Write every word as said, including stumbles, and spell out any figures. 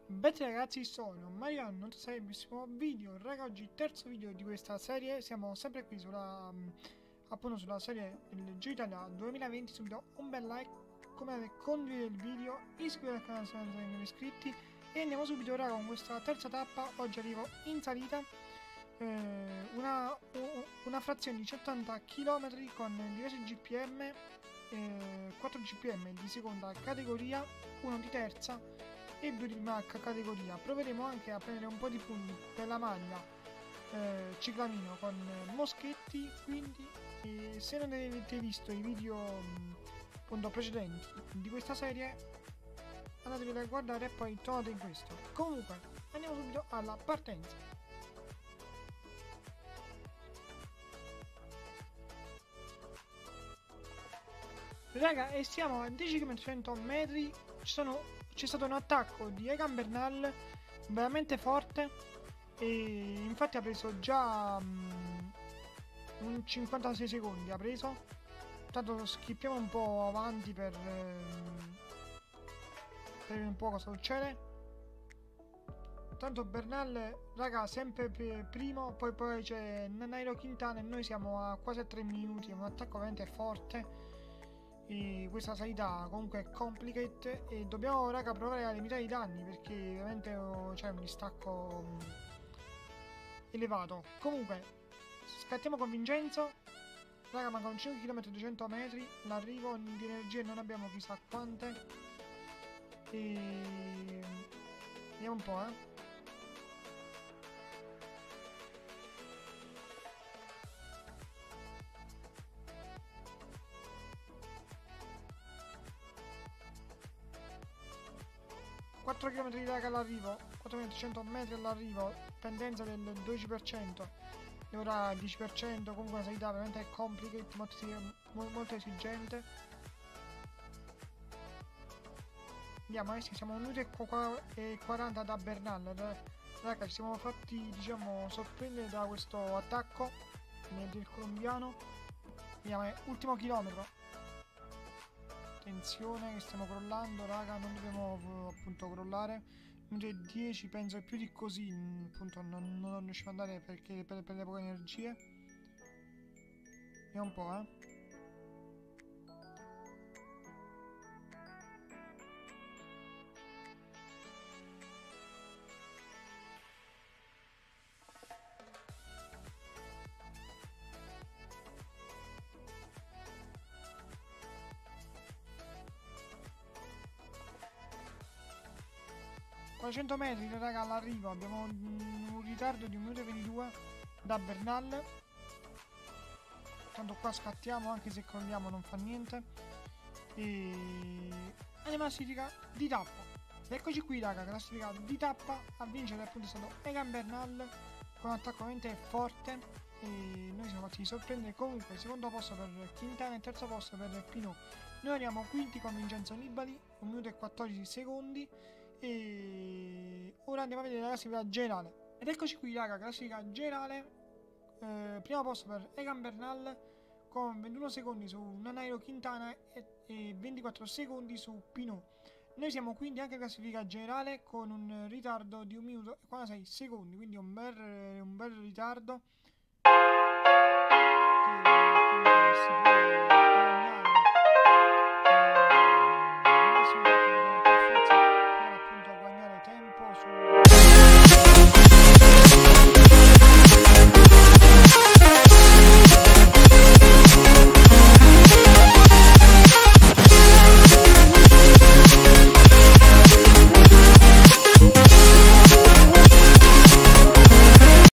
Bene ragazzi, sono Mario novantaseiesimo video. Raga, oggi terzo video di questa serie. Siamo sempre qui sulla um, appunto sulla serie il Giro Italia duemilaventi. Subito un bel like, come condividere il video, iscrivetevi al canale se non siete iscritti e andiamo subito raga con questa terza tappa. Oggi arrivo in salita, eh, una, una frazione di centottanta chilometri con diversi G P M, eh, quattro G P M di seconda categoria, uno di terza e due di prima categoria. Proveremo anche a prendere un po' di punti per la maglia eh, ciclamino con eh, Moschetti, quindi eh, se non avete visto i video mh, appunto precedenti di questa serie, andatevi a guardare e poi tornate in questo. Comunque andiamo subito alla partenza. Raga, e siamo a dieci chilometri cento metri. Ci sono C'è stato un attacco di Egan Bernal veramente forte e infatti ha preso già um, un cinquantasei secondi, ha preso. Tanto schippiamo un po' avanti per um, per vedere un po' cosa succede. Tanto Bernal, raga, sempre primo, poi poi c'è Nairo Quintana e noi siamo a quasi a tre minuti, è un attacco veramente forte. E questa salita comunque è complicate e dobbiamo raga provare a limitare i danni perché veramente oh, c'è un distacco um, elevato. Comunque scattiamo con Vincenzo, raga, mancano cinque chilometri duecento metri, l'arrivo di energie non abbiamo chissà quante e vediamo un po', eh quattro chilometri raga all'arrivo, quattro chilometri cento metri all'arrivo, pendenza del dodici per cento e ora dieci per cento, comunque una salita veramente complicata, molto, molto esigente. Andiamo, adesso siamo a un minuto e quaranta da Bernal, raga, ci siamo fatti diciamo sorprendere da questo attacco del colombiano. Andiamo, è ultimo chilometro. Attenzione che stiamo crollando raga, non dobbiamo appunto crollare. Minuto e dieci, penso è più di così, appunto non, non riusciamo ad andare perché per, per le poche energie. Vediamo un po', eh quattrocento metri raga all'arrivo, abbiamo un, un ritardo di un minuto e ventidue da Bernal. Tanto qua scattiamo, anche se crolliamo non fa niente. E andiamo alla classifica di tappa. Eccoci qui raga, classifica di tappa. A vincere appunto è stato Egan Bernal con un attacco veramente forte e noi siamo fatti sorprendere. Comunque secondo posto per Quintana e terzo posto per Pinot. Noi andiamo quinti con Vincenzo Nibali, un minuto e quattordici secondi. E ora andiamo a vedere la classifica generale. Ed eccoci qui raga, classifica generale. eh, Primo posto per Egan Bernal con ventuno secondi su Nairo Quintana e, e ventiquattro secondi su Pinot. Noi siamo quindi anche in classifica generale con un ritardo di un minuto e quarantasei secondi, quindi un bel, un bel ritardo. E,